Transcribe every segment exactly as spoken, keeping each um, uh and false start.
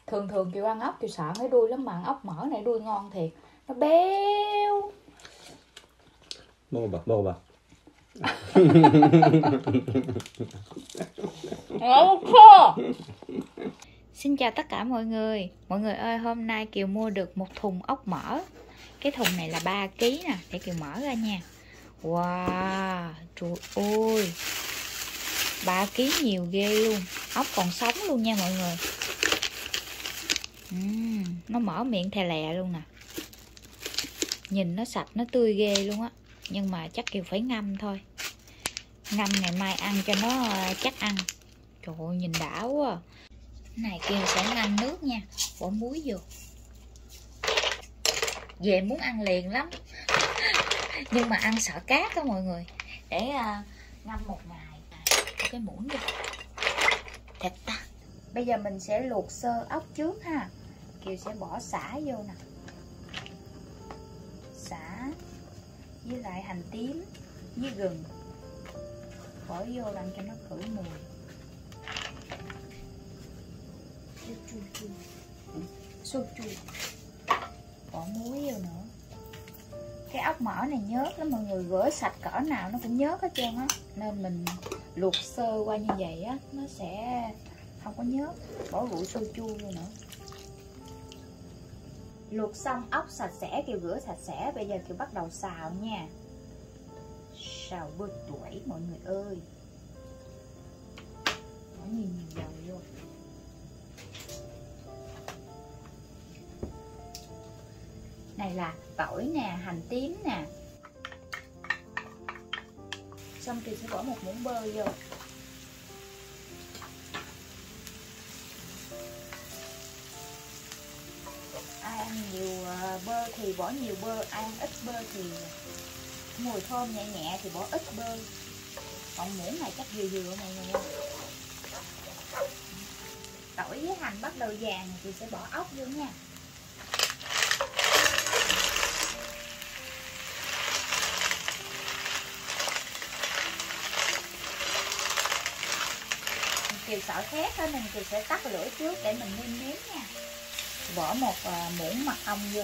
Thường thường Kiều ăn ốc Kiều sợ cái đuôi lắm, mà ăn ốc mỡ này đuôi ngon thiệt, nó béo. 먹어봐, 먹어봐. Xin chào tất cả mọi người. Mọi người ơi, hôm nay Kiều mua được một thùng ốc mỡ. Cái thùng này là ba ký nè, để Kiều mở ra nha. Wow, trời ơi, ba ký nhiều ghê luôn. Ốc còn sống luôn nha mọi người. uhm, Nó mở miệng thè lè luôn nè. Nhìn nó sạch, nó tươi ghê luôn á. Nhưng mà chắc Kiều phải ngâm thôi. Ngâm ngày mai ăn cho nó chắc ăn. Trời ơi, nhìn đã quá à. Này Kiều sẽ ngâm nước nha, bỏ muối vô. Về muốn ăn liền lắm. Nhưng mà ăn sợ cát đó mọi người. Để uh, ngâm một ngày. Cái muỗng vô. Thịt ta. Bây giờ mình sẽ luộc sơ ốc trước ha. Kiều sẽ bỏ sả vô nè. Sả với lại hành tím với gừng. Bỏ vô làm cho nó khử mùi. Chua chua chua chua. Bỏ muối vô nữa. Cái ốc mỡ này nhớt lắm mọi người, rửa sạch cỡ nào nó cũng nhớt hết trơn á, nên mình luộc sơ qua như vậy á nó sẽ không có nhớt. Bỏ rượu sôi chua vô nữa. Luộc xong ốc sạch sẽ, Kiều rửa sạch sẽ. Bây giờ Kiều bắt đầu xào nha. Xào bơ tuổi mọi người ơi. Bỏ nhiều nhiều dầu vô. Này là tỏi nè, hành tím nè. Xong Kiều sẽ bỏ một muỗng bơ vô. Ai ăn nhiều bơ thì bỏ nhiều bơ, ai ăn ít bơ thì mùi thơm nhẹ nhẹ thì bỏ ít bơ. Còn muỗng này chắc vừa vừa mọi người. Tỏi với hành bắt đầu vàng thì sẽ bỏ ốc vô nha. Kiều sợ khét nên Kiều sẽ tắt lửa trước để mình nêm nếm nha. Bỏ một muỗng mật ong vô.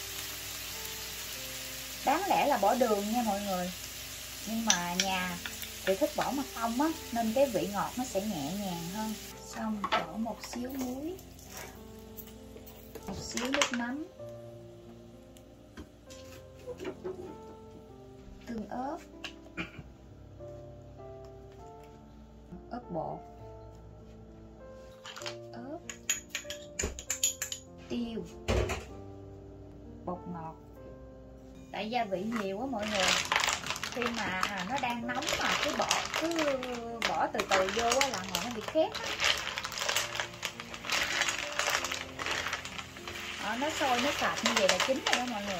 Đáng lẽ là bỏ đường nha mọi người, nhưng mà nhà Kiều thích bỏ mật ong á, nên cái vị ngọt nó sẽ nhẹ nhàng hơn. Xong bỏ một xíu muối, một xíu nước mắm, tương ớt, ớt bột, ớt, tiêu, bột ngọt. Tại gia vị nhiều quá mọi người, khi mà nó đang nóng mà cứ bỏ cứ bỏ từ từ vô á là ngồi nó bị khét á. Đó, nó sôi nó sạch như vậy là chín rồi đó mọi người.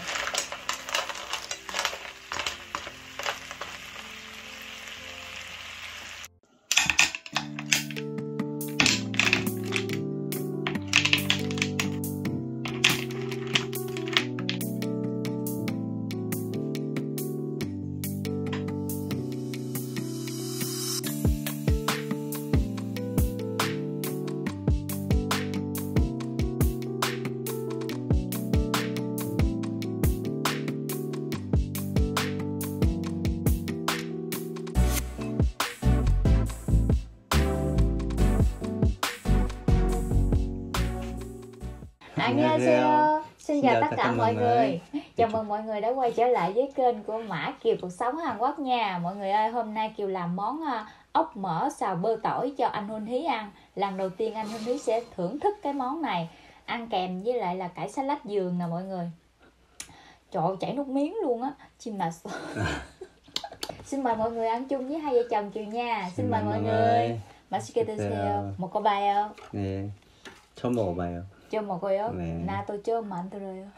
Annyeonghaseyo. Xin chào tất cả mọi người. Chào mừng mọi người đã quay trở lại với kênh của Mã Kiều Cuộc Sống Hàn Quốc nha. Mọi người ơi, hôm nay Kiều làm món ốc mỡ xào bơ tỏi cho anh Huynh Hí ăn. Lần đầu tiên anh Huynh Hí sẽ thưởng thức cái món này, ăn kèm với lại là cải salad vườn nè mọi người. Trời ơi, chảy nước miếng luôn á. Chim nà. Xin mời mọi người ăn chung với hai vợ chồng Kiều nha. Xin mời mọi người. 맛있게 드세요. 먹어봐요. 네, 처음 먹어봐요. 처음 먹어요? 네. 나도 처음 만들어요.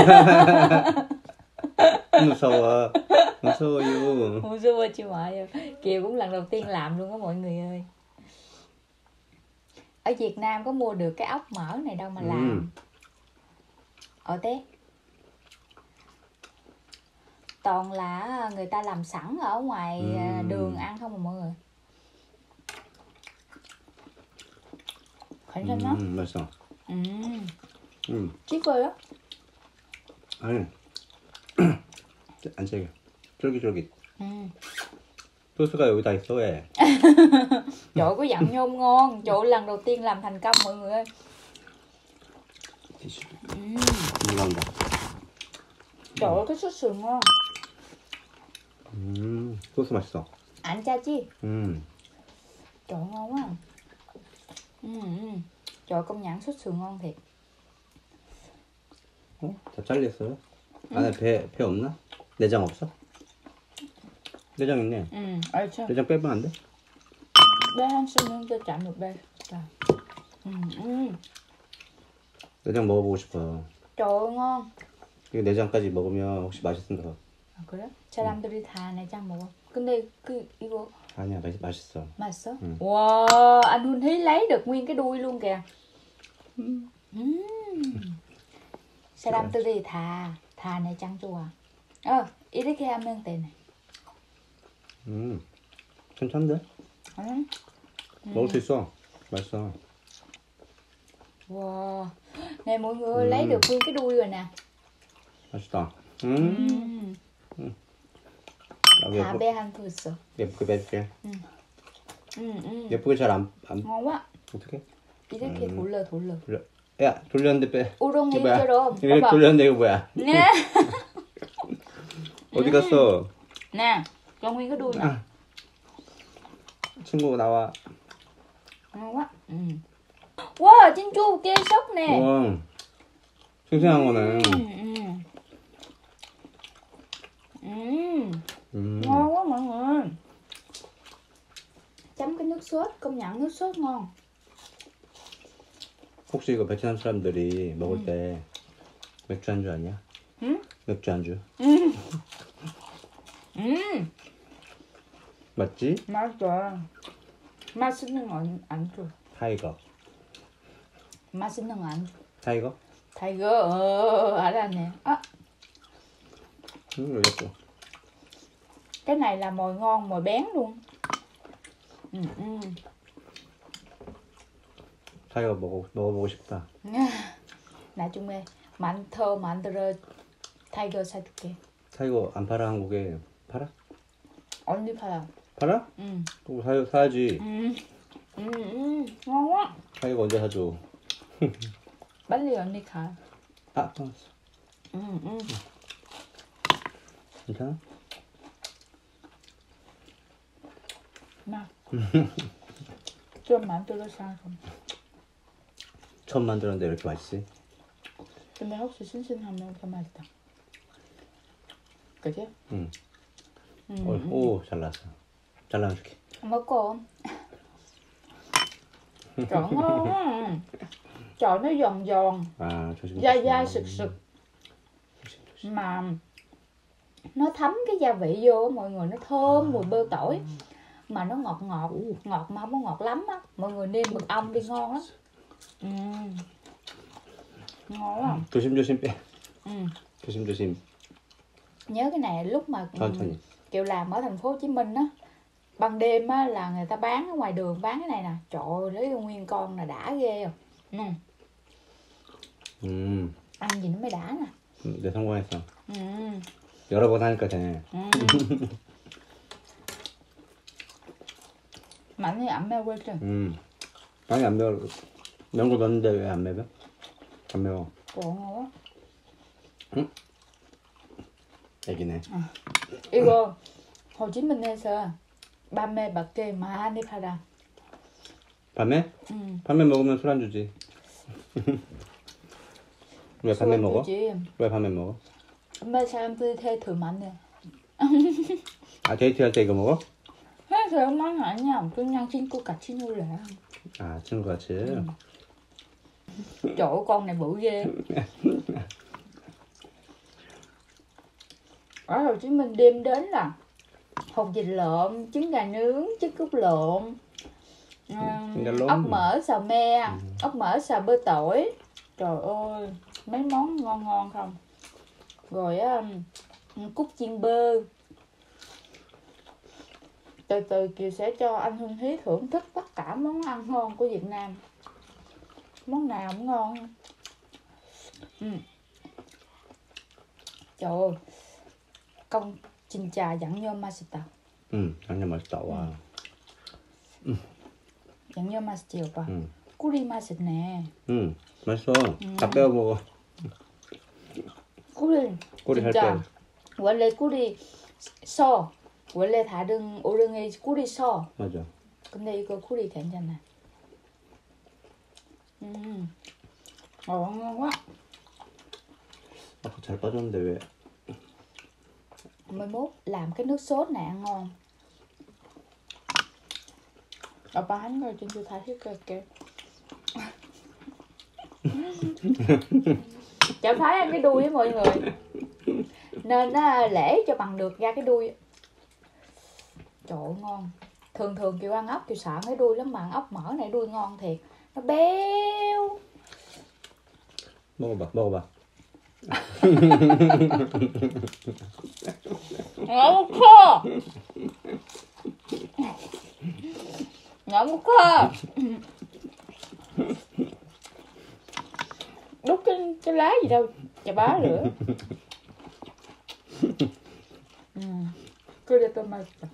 무서워. 무서워요. 무서워지 마요. Kiều cũng lần đầu tiên làm luôn á mọi người ơi. Ở Việt Nam có mua được cái ốc mỡ này đâu mà làm. 음. Ở thế. Toàn là người ta làm sẵn ở ngoài 음. đường ăn không à mọi người. 괜찮나? 음, 맛있어. 음, 음. 찍어요? 아니. 안 질겨. 쫄깃쫄깃. 음. 소스가 여기 다 있어 왜? Trời ơi, có dặn nhôm ngon. Trời ơi, lần đầu tiên làm thành công mọi người ơi. 티슈. 음. 감사합니다. Trời ơi, cái sốt sườn ngon. 음, 소스 맛있어. Ăn cha chi. 음, Trời ơi, ngon quá. Ừ, ừ. Trời ơi, công nhận sốt sườn ngon thiệt. 어? 다 잘렸어요? 안에 배, 배 없나? 내장 없어? 내장 있네. Ừ, ơi sao? 내장 빼면 안 돼? Đây anh xin lương cho chạm được đây. Trời. Ừ, ừ. 내장 먹어보고 싶어요. Trời ơi, ngon. 이거 내장까지 먹으면 혹시 맛있는가 봐. 아, 그래? 사람들이 다 내장 먹어. 근데 그 이거 아니야, 맛, 맛있어. 맛있어? Ừ. Wow, anh Huynh thấy lấy được nguyên cái đuôi luôn kìa. 음. 사람들이 다, 다 내장 좋아. 어, 이렇게 하면 되네. 음, 괜찮은데? 응? 먹을 수 있어. 맛있어. Wow. Nè mọi người ơi, Ừ. lấy được nguyên cái đuôi rồi nè. 맛있다. 음, 음. 나도 다 예쁘, 배 한 푼 있어. 예쁘게 빼줄게. 응, 응. 예쁘게 잘 안, 안, ngon quá. 어떻게? 이렇게 음. 돌려 돌려. 돌려. 야, 돌렸는데 빼. 우렁이 이게 뭐야? 처럼. 이거 봐봐. 돌렸는데 이거 뭐야? nè, 어디 갔어? nè, cho nguyên cái đuôi nè. 아. 친구 나와. Ngon quá. Ừ. Wow, chín chua kê sốc nè. 우와, 생생한 거네. Ừ, ừ. Ừ. 음, Ngon quá mọi người. Chấm cái nước sốt, công nhận nước sốt ngon. 혹시 이거 베트남 사람들이 먹을 때 맥주 안주 아니야? 응? 맥주 안주. 음. 음. 맞지? 맞아. 맛있는 안, 안주. 타이거. 맛있는 안주. 타이거? 타이거, ờ, 알았네. 아, 응, 여기 있어. cái này là mồi ngon, mồi bén luôn. Ừ, ừ. 타이거 먹어, 먹어보고 싶다. 나중에 만터 만들어 타이거 사줄게. 타이거 안 팔아, 한국에? 팔아? 언니 팔아. 팔아? 응. 또 사, 사야지. 응. 응, 응. ngon quá. 타이거 언제 사줘? 빨리 언니 가. 아, 떠났어. 응, 응. 괜찮아? 나. 좀 만들어 사 그럼. 처음 만들었는데 왜 이렇게 맛있지? 근데 혹시 신신하면 더 맛있다. 그지? 응. 응. 오, 응. 오, 잘 나왔어. 잘 나와줄게. Mới cô trời ngon á. Trời nó giòn giòn, 아, 조심. dai 조심. dai sực sực 조심, 조심. mà nó thấm cái gia vị vô á mọi người, nó thơm mùi bơ tỏi mà nó ngọt ngọt ngọt mà không có ngọt lắm á. Mọi người nêm mật ong đi ngon lắm. Ừ. Ngon quá. 조심, 조심 빼. Ừ. 조심, 조심. Nhớ cái này lúc mà 천천히. Kiều làm ở thành phố Hồ Chí Minh á, ban đêm á là người ta bán ở ngoài đường bán cái này nè. Trời ơi, lấy nguyên con là đã ghê rồi. Ừ. 음, Ăn gì nó mới đã nè. 내 성공했어. Ừ. 여러 번 하니까 되네. Ừ. 많이 안 매워 좀. 음, 아니 안 매워. 매운 거 넣었는데 왜 안 매워? 안 매워. ngon quá. 애기네. 이거 Hồ Chí Minh 에서 밤에 밖에 많이 팔아. 밤에? 응. 밤에 먹으면 술 안 주지. 왜 밤에 먹어? 주지. 왜 밤에 먹어? 엄마 사람들이 되게 더 많네. 아, 데이트할 때 이거 먹어? 해서 엄마는 아니야. 그냥 친구 같이 놀래. 아, 친구 같이. 응. Trời ơi, con này bự ghê. Ở Hồ Chí Minh đêm đến là hột vịt lộn, trứng gà nướng, trứng cút lộn, Trứng gà um, lộn. ốc mỡ xào me, Ừ. ốc mỡ xào bơ tỏi. Trời ơi, mấy món ngon ngon không. Rồi um, cút chiên bơ. Từ từ Kiều sẽ cho anh Huynh Hí thưởng thức tất cả món ăn ngon của Việt Nam. món nào cũng ngon. Ừ. Trời ơi, công 진짜 양념 맛있다. 응, 양념 맛있다. 와. 양념 맛있지 오빠? 응. 꿀이 맛있네. 응, 맛있어. 다 빼어 먹어. 꿀이 꼬리 살 진짜 빼. 원래 꿀이 써. 원래 다른 오뎅에 꿀이 써. 맞아. 근데 이거 꿀이 괜찮아. 음, 어, ngon quá. 아까 잘 빠졌는데 왜? Mai mốt làm cái nước sốt này ăn ngon. 오빠 하는 걸 진짜 다시 할게. Chả phải ăn cái đuôi á mọi người. Nên á, lễ cho bằng được ra cái đuôi. Trời ơi, ngon. Thường thường kiểu ăn ốc kiểu sợ cái đuôi lắm, mà ăn ốc mỡ này đuôi ngon thiệt. Nó béo. 먹어봐, 먹어봐. 너무 커. 너무 커. Đút cái, cái lá gì đâu chà bá nữa. Ừ. 그래 또 맛있다.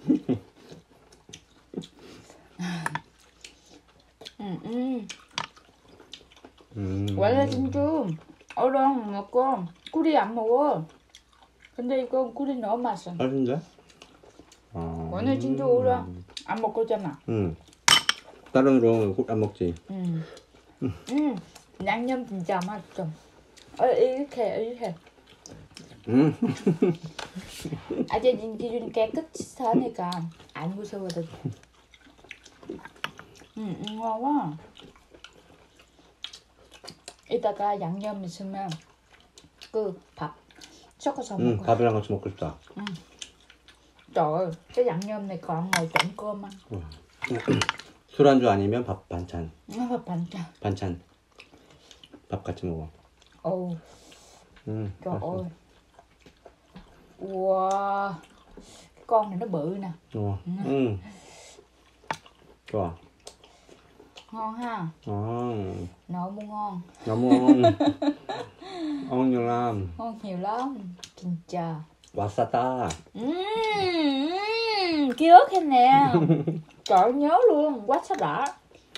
음, 음. 음. 원래 진짜 어랑 먹고 꿀이 안 먹어. 근데 이건 꿀이 너무 맛있어. 맛있는데? 아. 원래 진짜 어랑 안 먹거잖아. 응. 다른 우렁은 꼭 안 먹지. 음. 음. 양념 진짜 맛있어. 어, 이렇게 이렇게. 응. 아재 기준 깨끗하니까 안 무서워도. 음, 음, ngon quá. 이따가 양념 있으면 그 밥 섞어서 응, 먹어. 밥이랑 같이 먹고 싶다. 응. Trời ơi, cái 양념 này còn ngồi trộn cơm ăn. 술안주 아니면 밥 반찬. Nó là 반찬. 반찬. 밥 같이 먹어. Ồ, 응. trời 맛있어. ơi. Wow. Cái con này nó bự nè. 어. 응. 좋아. Ngon ha. 아. Nội mu ngon. 너무 ngon. 엉룡아. Ngon nhiều lắm. 진짜. 왔었다. Ừm, ký ức em nè. Trời ơi, nhớ luôn. Quá sao đã.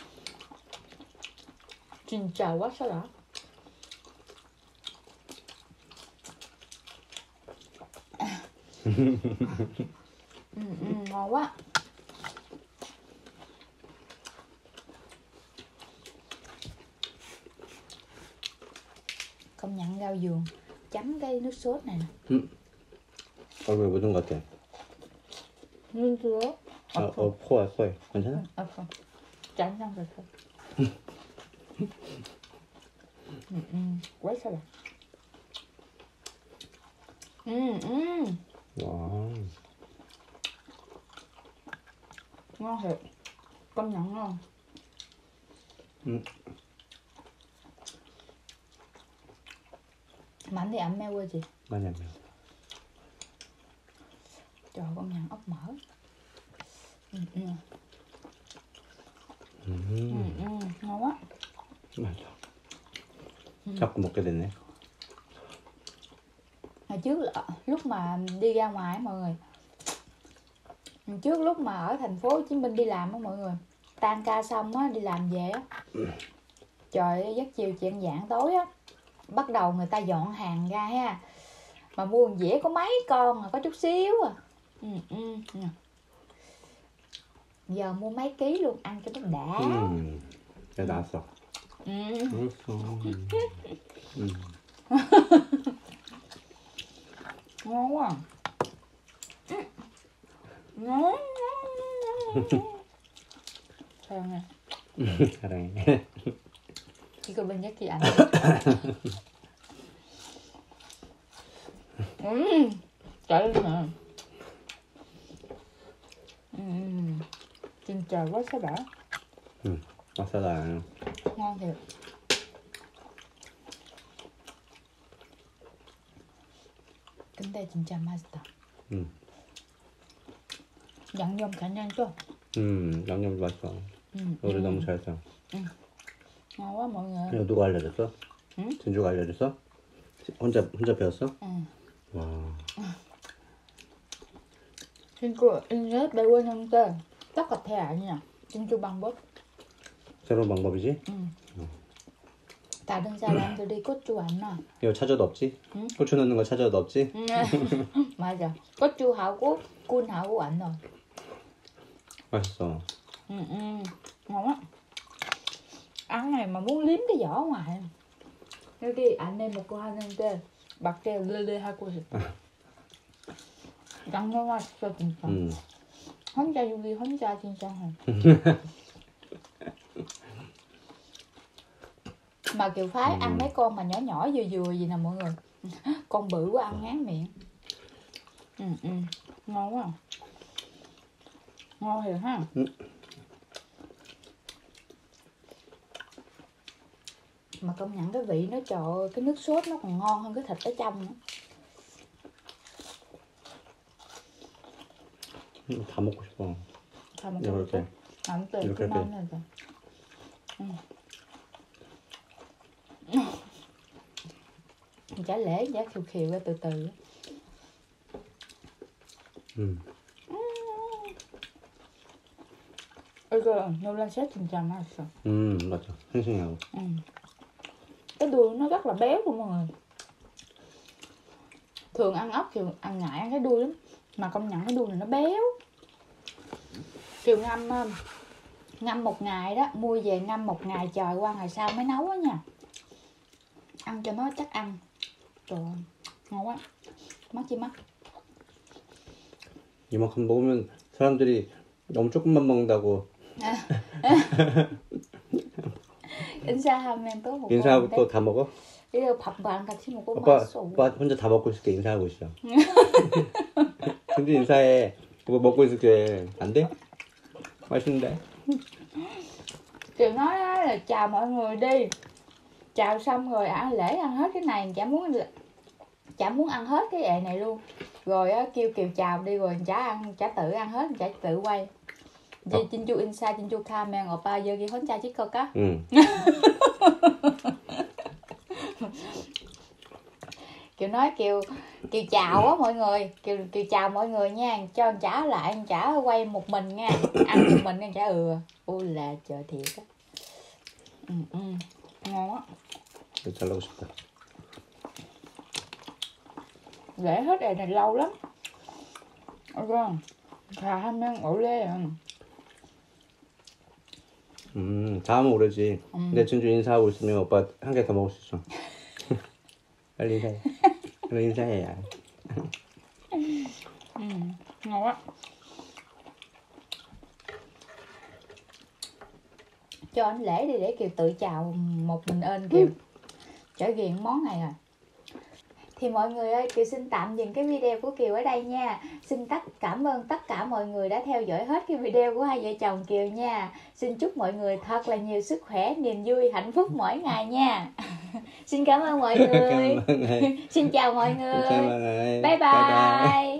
진짜 quá sao đã. 음, 음, ngon quá. Công nhận rau giường chấm cái nước sốt này nè. 응. 얼굴에 묻은 것 같아. Nước sốt. 어, 어, 코야, 코에. 괜찮아? Ờ không. Tránh răng rồi thôi. Ừ, ừ. Quá sao lại. Ừ, ừ. 와. Ngon thiệt. Công nhận ngon. 응. Mà anh thì ẩm meo gì? 많이 안 매워. Trời, công nhận ốc mỡ. Ừ, ừ. Ừ, 음. ừ. Ngon quá. 맞아. 자꾸 먹게 되네. Hồi trước là- lúc mà đi ra ngoài á mọi người. Hồi trước lúc mà ở thành phố Hồ Chí Minh đi làm á mọi người. Tan ca xong á, đi làm về á. Trời ơi, giấc chiều chuyện dạng tối á. Bắt đầu người ta dọn hàng ra ha. Mà mua một dĩa có mấy con, có chút xíu à. Ừ, ừ, ừ. Giờ mua mấy ký luôn, ăn cho nó đã. 음. 야, 나왔어. Ừ. 알았어. 음. Ngon quá. Ngon. 사랑해. 사랑해. 이거 왠 얘기 안 해. 음, 잘했네. 음, 진짜 quá sao đã. 응. 아싸다. Ngon thiệt. 근데 진짜 맛있다. 응. 양념 간장 좀. 음, 양념 맛있어. 음, 노래 음. 너무 잘했어. ngon quá mọi người. 이거 누가 알려줬어? 응? 진주가 알려줬어? 혼자 혼자 배웠어? 응. 와. 친구, anh nhớ để quên ăn tên. Tất là theo ạ nha. 친구 방법. 새로운 방법이지? 응. 다른 사람들이 고추 안 넣어. 이거 찾아도 없지? 응? 고추 넣는 거 찾아도 없지? 응. 맞아. 고추하고 꿀하고 안 넣어. 맛있어. 응, 응. Ngon á. Ăn này mà muốn liếm cái vỏ ngoài. 여기 안에 먹고 하는데 밖에 르르 하고 싶어. 양념 맛있어 진짜. 음. 혼자 요리 혼자 진짜 해. Mà kiểu phái ăn mấy con mà nhỏ nhỏ vừa vừa gì nè mọi người. Con bự quá ăn ngán miệng. Ừ, ừ. Ngon quá. Ngon thiệt ha. Ừ. Mà công nhận cái vị nó trời ơi, cái nước sốt nó còn ngon hơn cái thịt ở trong nữa. 다 먹고 싶어. 다 먹고 이렇게. 싶어? 안 돼. 이렇게, 그만 해도. 응. Chả lẽ chả khiều khiều ra từ từ. 음. 이거 노란색 진짜 맛있어. 음, 맞아. 싱싱하고. Ừ. Cái đuôi nó rất là béo luôn mọi người. Thường ăn ốc thì ăn ngại ăn cái đuôi lắm. Mà công nhận cái đuôi này nó béo. Kiều ngâm ngâm một ngày đó, mua về ngâm một ngày trời qua ngày sau mới nấu á nha. Ăn cho nó chắc ăn. Trời ơi, ngon quá. Mắt chi mắt. 이만큼 먹으면 사람들이 너무 조금만 먹는다고 인사하면 또 먹고. 인사하고 또 다 먹어? 이거 밥랑 같이 먹고 오빠, 맛있어. 오빠 혼자 다 먹고 있을게. 인사하고 있어. 진주 인사해. 오빠 먹고 있을게. 안 돼? 맛있는데? Kiều nói là chào mọi người đi. Chào xong rồi ăn lễ ăn hết cái này, chả muốn chả muốn ăn hết cái ệ này luôn. Rồi á, kêu Kiều chào đi rồi chả ăn, chả tự ăn hết, chả tự quay. Vì 어. 진주 인사, 진주 카멘 오빠 여기 혼자 찍을 까? 응. Kiều nói Kiều Kiều chào á mọi người, Kiều Kiều chào mọi người nha, cho anh chả lại, anh chả quay một mình nha, ăn một mình anh chả ừ. Ôi là trời thiệt á. Ừ, ừ. Ngon á. 이거 잘라고 싶다. Để hết ệ này lâu lắm. Rồi, gà 하면 오래. 음, 다음은 오래지. 음. 근데 진주 인사하고 있으면 오빠 한 개 더 먹을 수 있어. 빨리 인사해. 빨리 인사해. 야. Ừ, ngon quá. Cho anh lễ đi để Kiều tự chào một mình ơn Kiều. Trở ghiền món này à. Thì mọi người ơi, Kiều xin tạm dừng cái video của Kiều ở đây nha. Xin tất cảm ơn tất cả mọi người đã theo dõi hết cái video của hai vợ chồng Kiều nha. Xin chúc mọi người thật là nhiều sức khỏe, niềm vui, hạnh phúc mỗi ngày nha. Xin cảm ơn mọi người. cảm ơn. Xin chào mọi người. Cảm ơn. Bye bye. bye, bye.